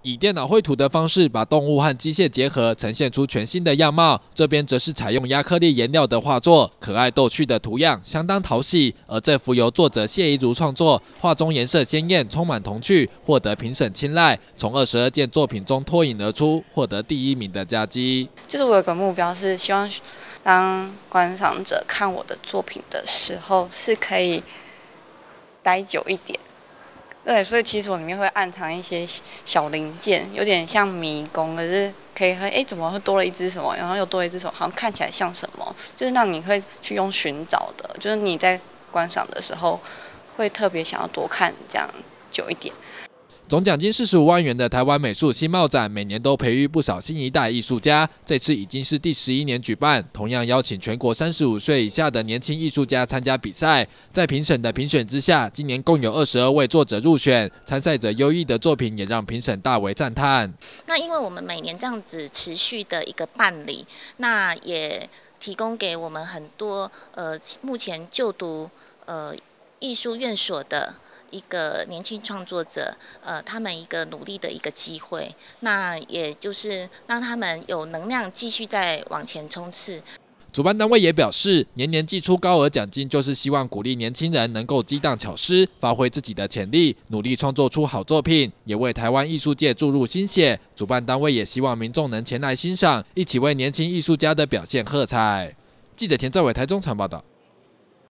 以电脑绘图的方式把动物和机械结合，呈现出全新的样貌。这边则是采用亚克力颜料的画作，可爱逗趣的图样相当讨喜。而这幅由作者谢怡如创作，画中颜色鲜艳，充满童趣，获得评审青睐。从22件作品中脱颖而出，获得第1名的佳绩。 就是我有个目标是希望当观赏者看我的作品的时候，是可以待久一点。对，所以其实我里面会暗藏一些小零件，有点像迷宫，可是可以怎么会多了一只什么，然后又多了一只什么，好像看起来像什么，就是让你会去用寻找的，就是你在观赏的时候会特别想要多看这样久一点。 总奖金45万元的台湾美术新貌展，每年都培育不少新一代艺术家。这次已经是第11年举办，同样邀请全国35岁以下的年轻艺术家参加比赛。在评审的评选之下，今年共有22位作者入选，参赛者优异的作品也让评审大为赞叹。 那因为我们每年这样子持续的一个办理，那也提供给我们很多目前就读艺术院所的一个年轻创作者，他们一个努力的一个机会，那也就是让他们有能量继续再往前冲刺。 主办单位也表示，年年祭出高额奖金，就是希望鼓励年轻人能够激荡巧思，发挥自己的潜力，努力创作出好作品，也为台湾艺术界注入新血。主办单位也希望民众能前来欣赏，一起为年轻艺术家的表现喝彩。记者田在伟台中场报道。